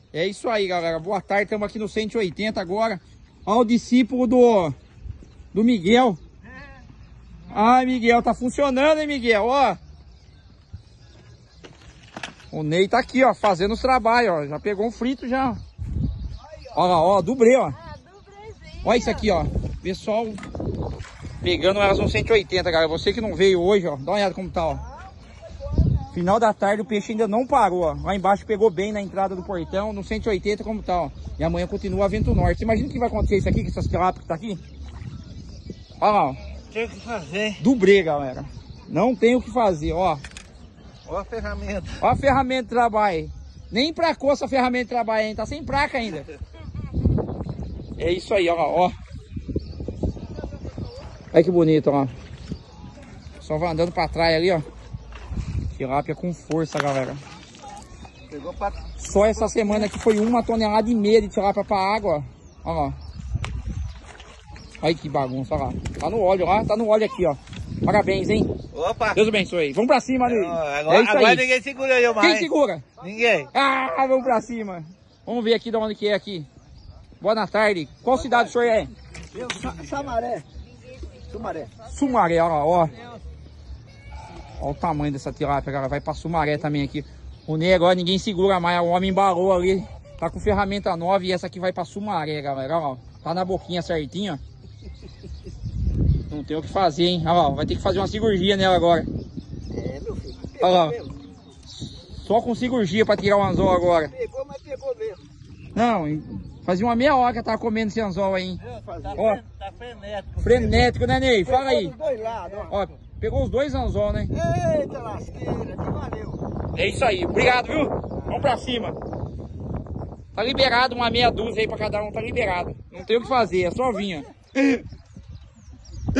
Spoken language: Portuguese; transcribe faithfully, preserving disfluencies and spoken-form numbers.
É isso aí, galera. Boa tarde, estamos aqui no cento e oitenta agora. Olha o discípulo do, do Miguel. Ai, Miguel, tá funcionando, hein, Miguel? Ó. O Ney tá aqui, ó, fazendo os trabalhos, ó. Já pegou um frito já. Ó lá, ó, dublê, ó. Olha isso aqui, ó. Pessoal pegando elas no cento e oitenta, galera. Você que não veio hoje, ó. Dá uma olhada como tá, ó. Final da tarde o peixe ainda não parou, ó. Lá embaixo pegou bem na entrada do portão, no cento e oitenta como tá, ó. E amanhã continua a Vento Norte. Você imagina o que vai acontecer isso aqui, com essas tilápias que tá aqui? Olha lá, ó. Tem o que fazer. Dublê, galera. Não tem o que fazer, ó. Olha a ferramenta. Olha a ferramenta de trabalho. Nem empracou essa ferramenta de trabalho ainda. Tá sem placa ainda. É isso aí, ó. ó. Olha que bonito, ó. Só vai andando pra trás ali, ó. Tilápia com força, galera. Pegou pra... Só essa semana aqui foi uma tonelada e meia de tilápia pra água, ó. Olha lá. Olha que bagunça, olha lá. Tá no óleo lá, tá no óleo aqui, ó. Parabéns, hein? Opa! Deus abençoe. Vamos pra cima, Ney. Agora, é isso agora aí. ninguém segura eu mais. Quem segura? Ninguém. Ah, vamos pra cima. Vamos ver aqui de onde que é aqui. Boa tarde. Qual Boa cidade tarde. o senhor é? Eu, Samaré. Sumaré. Sumaré, olha lá, ó. Olha o tamanho dessa tilápia, galera. Vai pra Sumaré também aqui. O Ney agora ninguém segura mais. O homem embalou ali. Tá com ferramenta nova e essa aqui vai pra Sumaré, galera. Olha lá, ó. Tá na boquinha certinho, ó. Não tem o que fazer, hein? Olha lá, vai ter que fazer uma cirurgia nela agora. É, meu filho. Olha lá. Só com cirurgia pra tirar o anzol agora. Pegou, mas pegou mesmo. Não, fazia uma meia hora que eu tava comendo esse anzol aí, hein? Tá, Ó. tá frenético. Frenético, né, Ney? Fala aí. Pegou dos dois lados, ó. Ó, pegou os dois anzol, né? Eita lasqueira, que valeu. É isso aí. Obrigado, viu? Vamos pra cima. Tá liberado uma meia dúzia aí pra cada um, tá liberado. Não tem o que fazer, é só vinha.